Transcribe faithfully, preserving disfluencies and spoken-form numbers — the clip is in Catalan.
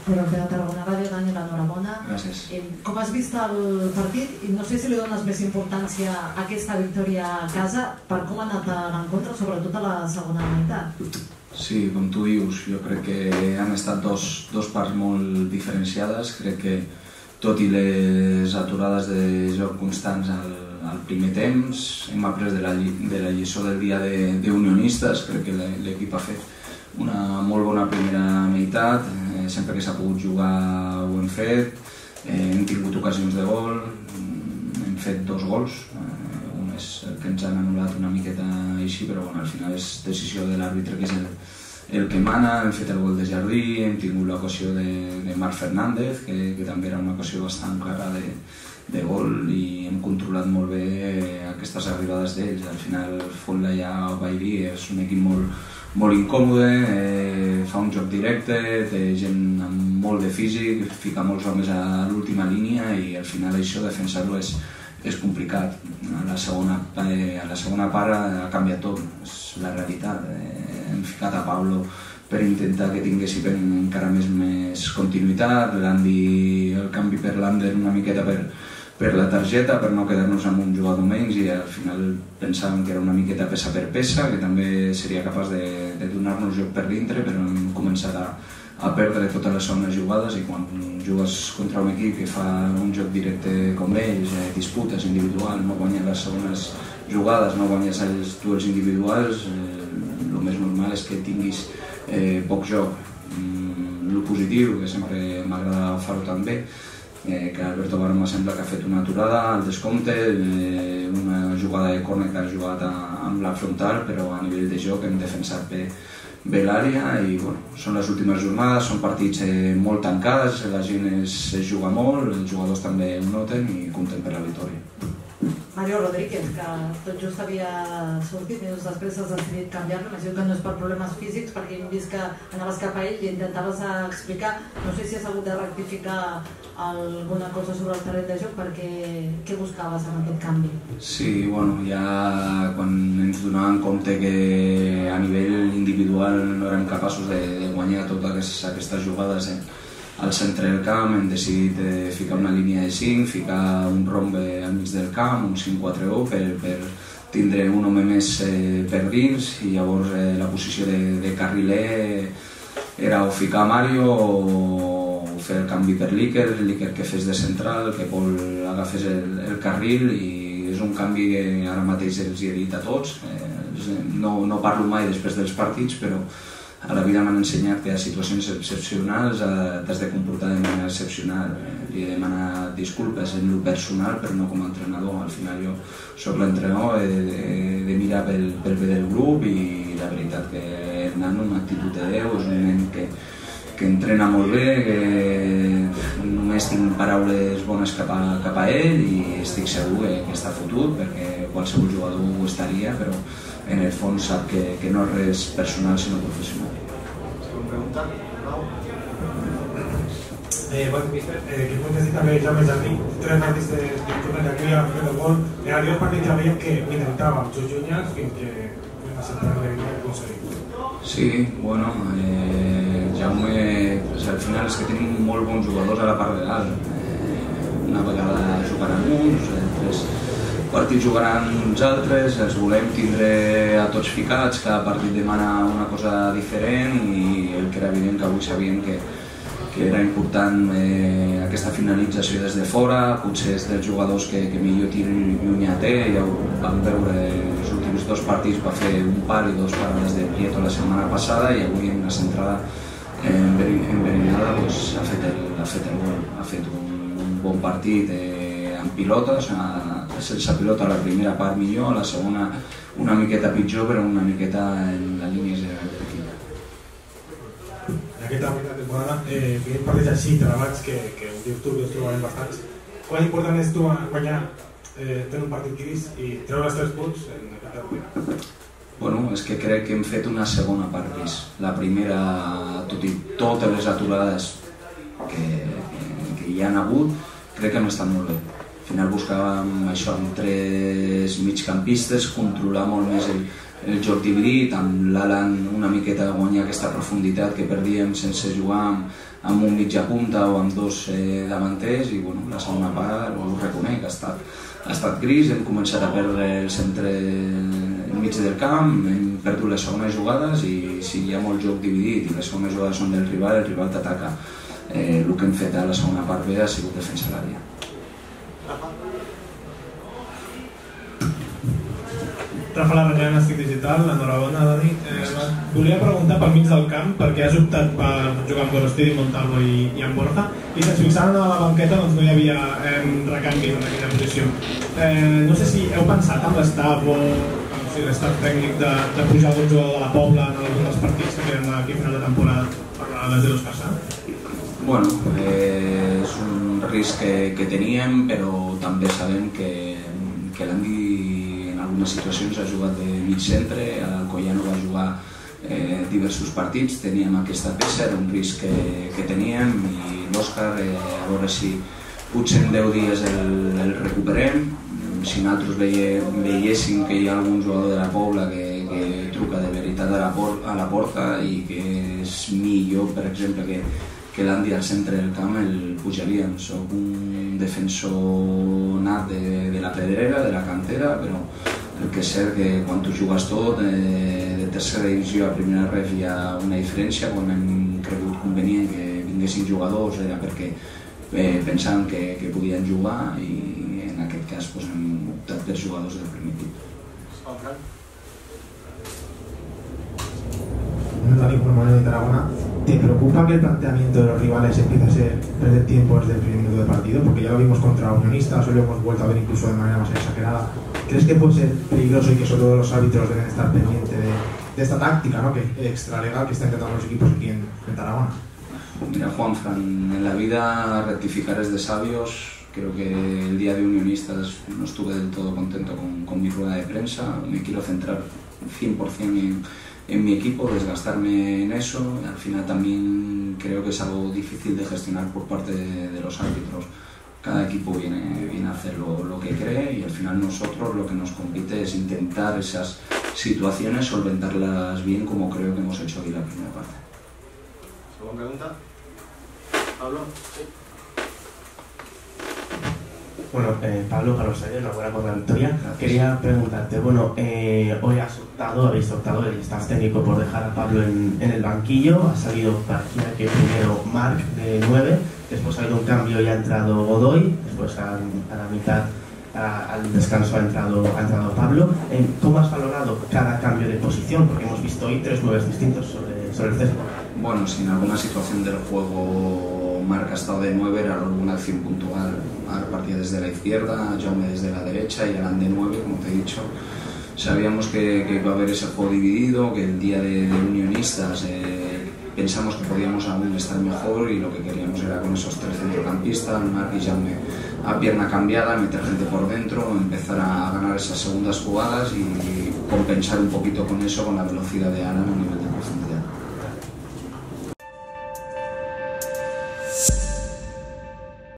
Però per a Tarragona Ràdio, Dani, l'enhorabona. Gràcies. Com has vist el partit? I no sé si li dones més importància a aquesta victòria a casa per com ha anat l'encontre, sobretot a la segona meitat. Sí, com tu dius, jo crec que han estat dos, dos parts molt diferenciades. Crec que tot i les aturades de joc constants al, al primer temps, hem après de la, de la lliçó del dia d'unionistes. Crec que l'equip ha fet una molt bona primera meitat, eh, sempre que s'ha pogut jugar ho hem fet, eh, hem tingut ocasions de gol, hem fet dos gols, eh, un és el que ens han anul·lat una miqueta així, però bueno, al final és decisió de l'àrbitre que és el, el que mana. Hem fet el gol de Jardí, hem tingut l'ocasió de, de Marc Fernández, que, que també era una ocasió bastant clara de, de gol, i hem controlat molt bé aquestes arribades d'ells. Al final Fontla, ja ho vaig dir, és un equip molt molt incòmode, eh, fa un joc directe, té gent amb molt de físic, fica molts homes a l'última línia i al final això defensar-lo és, és complicat. A la segona, eh, a la segona part ha canviat tot, és la realitat. Eh, hem ficat a Pablo per intentar que tinguessi encara més, més continuïtat, l'Andy, el canvi per l'Ander una miqueta per per la targeta, per no quedar-nos amb un jugador menys, i al final pensàvem que era una miqueta peça per peça, que també seria capaç de, de donar-nos joc per dintre, però hem començat a, a perdre totes les zones jugades, i quan jugues contra un equip que fa un joc directe com ells, eh, disputes individual, no guanyes les segones jugades, no guanyes els duels individuals, eh, el més normal és que tinguis eh, poc joc. Mm, el positiu, que sempre m'agrada fer-ho també, Eh, que Alberto Barma sembla que ha fet una aturada al descompte, eh, una jugada de córner que ha jugat a, amb la frontal, però a nivell de joc hem defensat bé, bé l'àrea, i bueno, són les últimes jornades, són partits eh, molt tancats, la gent es, es juga molt, els jugadors també ho noten i compten per la victòria. Mario Rodríguez, que tot just havia sortit, minuts després has decidit canviar-lo, m'imagino que no és per problemes físics, perquè hem vist que anaves cap a ell i intentaves explicar, no sé si has hagut de rectificar alguna cosa sobre el terreny de joc, perquè què buscaves en aquest canvi? Sí, bueno, ja quan ens donàvem compte que a nivell individual no érem capaços de, de guanyar totes aquestes jugades eh, al centre del camp, hem decidit eh, ficar una línia de cinc, ficar un rombe al mig del camp, un cinc quatre u, per, per tindre un home més eh, per dins, i llavors eh, la posició de, de carriler era o ficar Mario o fer el canvi per l'Iker, l'Iker que fes de central, que Pol agafés el, el carril, i és un canvi que ara mateix els he dit a tots. Eh, no, no parlo mai després dels partits, però a la vida m'han ensenyat que a situacions excepcionals t'has de comportar de manera excepcional. Li he demanat disculpes en el personal, però no com a entrenador. Al final jo soc l'entrenador, he de, de mirar pel, pel bé del grup, i la veritat que Hernán, una actitud de Déu, és un nen que, que entrena molt bé, que només tinc paraules bones cap a, cap a ell, i estic segur que, que està fotut, perquè qualsevol jugador ho estaria, però en el fons sap que, que no és res personal sinó professional. Segona pregunta, Pau. Eh, bueno, eh, que puedes decir també Jaume Jardí, tres partits de torneig aquí a fer el gol. En el partit ja veiem que intentava amb sus llunyes fins que va ser per l'aconseguir. Sí, bueno, eh, Jaume, pues, al final és que tenim molt bons jugadors a la part de dalt. Eh, una vegada jugaran uns, tres partits jugaran uns altres, els volem tindre a tots ficats, cada partit demana una cosa diferent, i el que era evident que avui sabíem que, que era important eh, aquesta finalització des de fora, potser és dels jugadors que, que millor tir llunyà té, ja ho vam veure els últims dos partits, va fer un par i dos parades de Prieto la setmana passada, i avui en una centrada enverinada pues, ha, fet el, ha fet el gol, ha fet un, un bon partit eh, amb pilotes, sense pilota a la primera part millor, a la segona una miqueta pitjor, però una miqueta en la línia general de l'equip. En aquesta primera temporada, eh, veiem partits així, trebats, que, que ho dius tu, que us trobarem bastants. Quan important és tu guanyar, eh, tenir un partit gris i treure els tres punts en aquesta primera? Bueno, és que crec que hem fet una segona part gris. La primera, tot i totes les aturades que, que, que hi han hagut, crec que hem estat molt bé. Al final buscàvem això amb tres migcampistes, controlar molt més el, el joc dividit, amb l'Alan una miqueta de guanyar aquesta profunditat que perdíem sense jugar amb, amb un mitja punta o amb dos eh, davanters i bueno, la segona part ho reconec, ha estat, ha estat gris, hem començat a perdre el centre enmig del camp, hem perdut les segones jugades i si hi ha molt joc dividit i les segones jugades són del rival, el rival t'ataca. Eh, el que hem fet a la segona part B ha sigut defensa l'àrea. Rafa Larrañà, Nàstic Digital, enhorabona, Dani. Eh, volia preguntar pel mig del camp, perquè has optat per jugar amb Gorostidi, Montalvo i, i amb Borja, i si ens fixaven a la banqueta doncs no hi havia eh, recanvis en aquella posició. Eh, no sé si heu pensat amb l'estaf o amb si l'estaf tècnic de, de pujar algun jugador de la Pobla en alguns dels partits que queden aquí a final de temporada per la lesió d'Escarçà? Bueno, eh, és un risc que, que teníem, però també sabem que, que l'Andy en algunes situacions ha jugat de mig centre, l'Alcoyano va jugar eh, diversos partits, teníem aquesta peça, era un risc que, que teníem i l'Òscar, eh, a veure si potser en deu dies el, el recuperem, si nosaltres veie, veiéssim que hi ha algun jugador de la Pobla que, que truca de veritat a la, por, a la porta i que és millor, per exemple, que que l'Andy al centre del camp el pujaríem. Soc un defensor nat de, de la pedrera, de la cantera, però el que és cert que quan tu jugues tot, de, de tercera divisió a primera ref hi ha una diferència. Quan hem cregut convenient que vinguessin jugadors era perquè eh, pensàvem que, que podien jugar i en aquest cas pues, hem optat per jugadors del primer equip. Dani Manuel de Tarragona. ¿Te preocupa que el planteamiento de los rivales empiece a ser perder tiempo desde el primer minuto de partido? Porque ya lo vimos contra Unionistas, hoy lo hemos vuelto a ver incluso de manera más exagerada. ¿Crees que puede ser peligroso y que sobre todo los árbitros deben estar pendientes de, de esta táctica, ¿no? Que extralegal que están intentando los equipos aquí en, en Tarragona? Mira, Juanfran, en la vida rectificar es de sabios. Creo que el día de Unionistas no estuve del todo contento con, con mi rueda de prensa. Me quiero centrar cien por cien en... en mi equipo, desgastarme en eso. Al final también creo que es algo difícil de gestionar por parte de, de los árbitros. Cada equipo viene, viene a hacer lo, lo que cree y al final nosotros lo que nos compete es intentar esas situaciones, solventarlas bien como creo que hemos hecho hoy la primera parte. ¿Segunda pregunta? Pablo. Sí. Bueno, eh, Pablo, Carlos Sayer, enhorabuena por la victoria. Gracias. Quería preguntarte, bueno, eh, hoy has optado, habéis optado, el staff técnico, por dejar a Pablo en, en el banquillo. Ha salido, parecía que primero Marc de nueve, después ha habido un cambio y ha entrado Godoy, después a, a la mitad, a, al descanso ha entrado, ha entrado Pablo. Eh, ¿Cómo has valorado cada cambio de posición? Porque hemos visto hoy tres nueves distintos sobre, sobre el césped. Bueno, si en alguna situación del juego Marc ha estado de nueve, era alguna acción puntual. Marc partía desde la izquierda, Jaume desde la derecha y Alan de nueve, como te he dicho. Sabíamos que, que iba a haber ese juego dividido, que el día de, de Unionistas eh, pensamos que podíamos aún estar mejor y lo que queríamos era con esos tres centrocampistas, Marc y Jaume a pierna cambiada, meter gente por dentro, empezar a ganar esas segundas jugadas y compensar un poquito con eso, con la velocidad de Alan a nivel de profundidad.